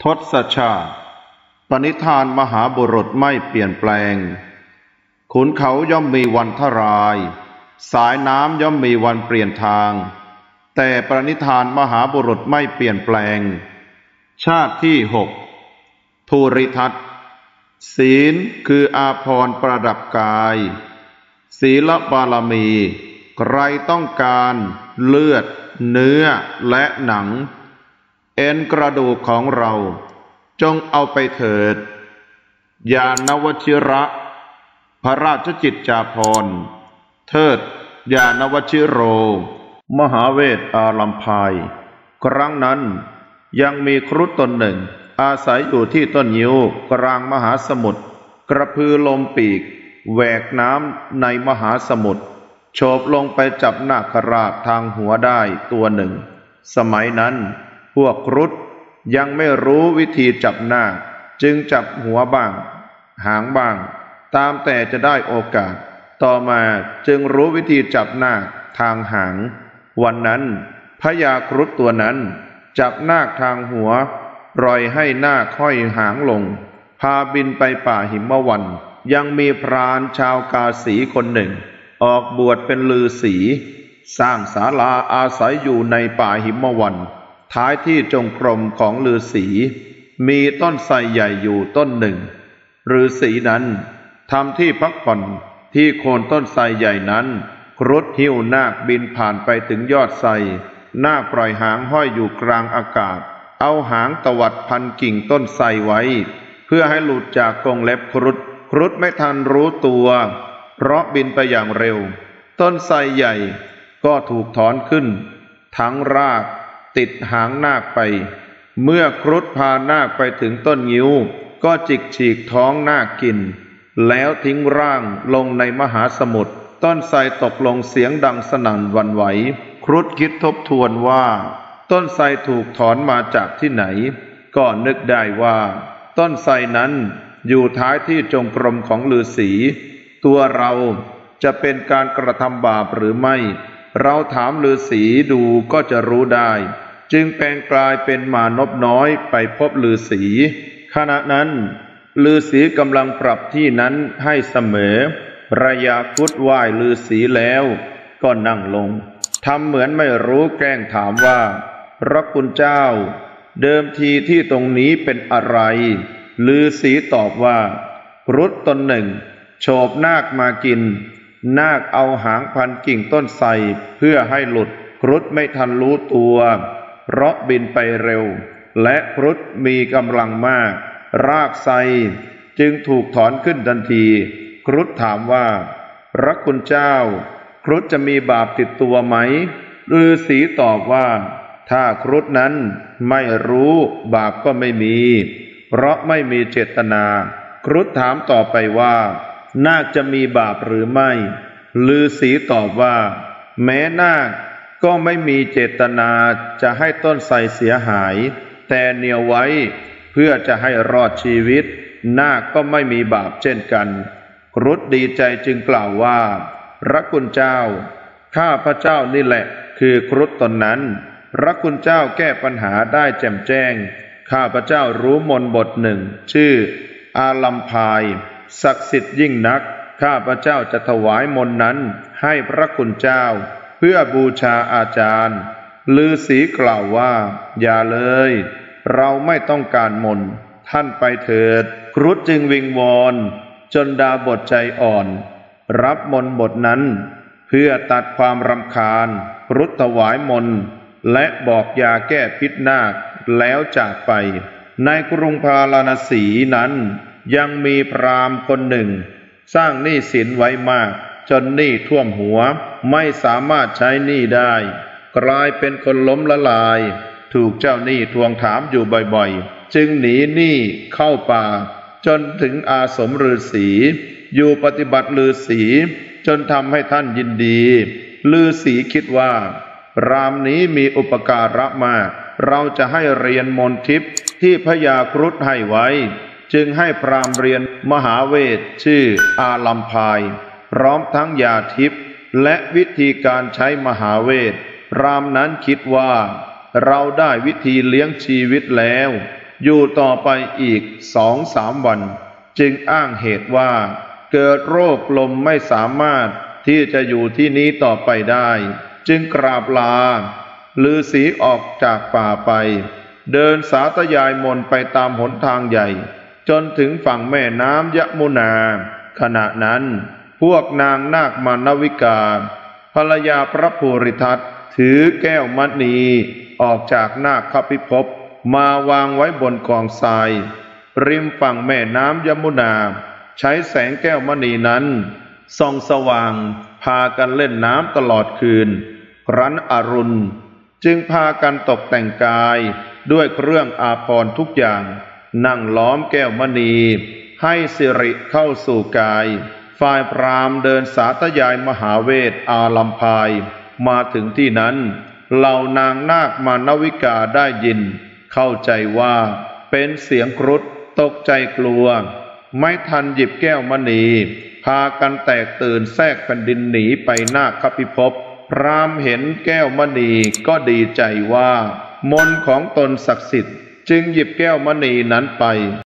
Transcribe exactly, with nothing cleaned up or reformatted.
ศชาติปณิธานมหาบุรุษไม่เปลี่ยนแปลงขุนเขาย่อมมีวันทรายสายน้ำย่อมมีวันเปลี่ยนทางแต่ปณิธานมหาบุรุษไม่เปลี่ยนแปลงชาติที่หกภูริทัศน์ศีลคืออาภรณ์ประดับกายศีลบารมีใครต้องการเลือดเนื้อและหนังเอ็นกระดูกของเราจงเอาไปเถิดยานวชิระพระราชจิตจาภรณ์เทิดยานวชิโรมหาเวทอาลัมพายครั้งนั้นยังมีครุฑตนหนึ่งอาศัยอยู่ที่ต้นงิ้วกลางมหาสมุทรกระพือลมปีกแหวกน้ำในมหาสมุทรโฉบลงไปจับนาคราชทางหัวได้ตัวหนึ่งสมัยนั้นพวกครุฑยังไม่รู้วิธีจับนาคจึงจับหัวบ้างหางบ้างตามแต่จะได้โอกาสต่อมาจึงรู้วิธีจับนาคทางหางวันนั้นพญาครุฑตัวนั้นจับนาคทางหัวปล่อยให้นาคห้อยหางลงพาบินไปป่าหิมวันยังมีพรานชาวกาสีคนหนึ่งออกบวชเป็นฤาษีสร้างศาลาอาศัยอยู่ในป่าหิมวันท้ายที่จงกรมของฤาษีมีต้นไทรใหญ่อยู่ต้นหนึ่งฤาษีนั้นทำที่พักผ่อนที่โคนต้นไทรใหญ่นั้นครุฑหิ้วนาคบินผ่านไปถึงยอดไทรนาคปล่อยหางห้อยอยู่กลางอากาศเอาหางตวัดพันกิ่งต้นไทรไว้เพื่อให้หลุดจากกรงเล็บครุฑครุฑไม่ทันรู้ตัวเพราะบินไปอย่างเร็วต้นไทรใหญ่ก็ถูกถอนขึ้นทั้งรากติดหางนาคไปเมื่อครุฑพานาคไปถึงต้นงิ้วก็จิกฉีกท้องนาคกินแล้วทิ้งร่างลงในมหาสมุทรต้นไทรตกลงเสียงดังสนั่นหวั่นไหวครุฑคิดทบทวนว่าต้นไทรถูกถอนมาจากที่ไหนก็นึกได้ว่าต้นไทรนั้นอยู่ท้ายที่จงกรมของฤาษีตัวเราจะเป็นการกระทำบาปหรือไม่เราถามฤาษีดูก็จะรู้ได้จึงแปลงกลายเป็นมานพน้อยไปพบฤาษีขณะนั้นฤาษีกำลังปรับที่นั้นให้เสมอระยาครุฑไหว้ฤาษีแล้วก็นั่งลงทำเหมือนไม่รู้แกล้งถามว่าพระคุณเจ้าเดิมทีที่ตรงนี้เป็นอะไรฤาษีตอบว่าครุฑตนหนึ่งโฉบนาคมากินนาคเอาหางพันกิ่งต้นไทรเพื่อให้หลุดครุฑไม่ทันรู้ตัวเพราะบินไปเร็วและครุฑมีกำลังมากรากไทรจึงถูกถอนขึ้นทันทีครุฑถามว่าพระคุณเจ้าครุฑจะมีบาปติดตัวไหมฤาษีตอบว่าถ้าครุฑนั้นไม่รู้บาปก็ไม่มีเพราะไม่มีเจตนาครุฑถามต่อไปว่านาคจะมีบาปหรือไม่ฤาษีตอบว่าแม้นาคก็ไม่มีเจตนาจะให้ต้นไทรเสียหายแต่เหนี่ยวไว้เพื่อจะให้รอดชีวิตนาคก็ไม่มีบาปเช่นกันครุฑดีใจจึงกล่าวว่าพระคุณเจ้าข้าพระเจ้านี่แหละคือครุฑตนนั้นพระคุณเจ้าแก้ปัญหาได้แจ่มแจ้งข้าพระเจ้ารู้มนต์บทหนึ่งชื่ออาลัมพายศักดิ์สิทธิ์ยิ่งนักข้าพระเจ้าจะถวายมนต์นั้นให้พระคุณเจ้าเพื่อบูชาอาจารย์ฤาษีกล่าวว่าอย่าเลยเราไม่ต้องการมนต์ท่านไปเถิดครุฑจึงวิงวอนจนดาบทใจอ่อนรับมนต์บทนั้นเพื่อตัดความรำคาญครุฑถวายมนต์และบอกยาแก้พิษนาคแล้วจากไปในกรุงพาราณสีนั้นยังมีพราหมณ์คนหนึ่งสร้างหนี้สินไว้มากจนหนี้ท่วมหัวไม่สามารถใช้หนี้ได้กลายเป็นคนล้มละลายถูกเจ้าหนี้ทวงถามอยู่บ่อยๆจึงหนีหนี้เข้าป่าจนถึงอาสมฤาษีอยู่ปฏิบัติฤาษีจนทำให้ท่านยินดีฤาษีคิดว่าพราหมณ์นี้มีอุปการะมากเราจะให้เรียนมนต์ทิพย์ที่พญาครุฑให้ไว้จึงให้พราหมณ์เรียนมหาเวทชื่ออาลัมพายพร้อมทั้งยาทิพย์และวิธีการใช้มหาเวทพราหมณ์นั้นคิดว่าเราได้วิธีเลี้ยงชีวิตแล้วอยู่ต่อไปอีกสองสามวันจึงอ้างเหตุว่าเกิดโรคลมไม่สามารถที่จะอยู่ที่นี้ต่อไปได้จึงกราบลาฤาษีออกจากป่าไปเดินสาธยายมนต์ไปตามหนทางใหญ่จนถึงฝั่งแม่น้ำยมุนาขณะนั้นพวกนางนาคมานวิกาภรรยาพระภูริทัตถือแก้วมณีออกจากนาคพิภพมาวางไว้บนกองทรายริมฝั่งแม่น้ำยมุนาใช้แสงแก้วมณีนั้นส่องสว่างพากันเล่นน้ำตลอดคืนครั้นอรุณจึงพากันตกแต่งกายด้วยเครื่องอาภรณ์ทุกอย่างนั่งล้อมแก้วมณีให้สิริเข้าสู่กายฝ่ายพราหมณ์เดินสาธยายมหาเวทอาลัมพายมาถึงที่นั้นเหล่านางนาคมานวิกาได้ยินเข้าใจว่าเป็นเสียงครุฑตกใจกลัวไม่ทันหยิบแก้วมณีพากันแตกตื่นแทรกแผ่นดินหนีไปนาคพิภพพราหมณ์เห็นแก้วมณีก็ดีใจว่ามนต์ของตนศักดิ์สิทธิ์จึงหยิบแก้วมณีนั้นไป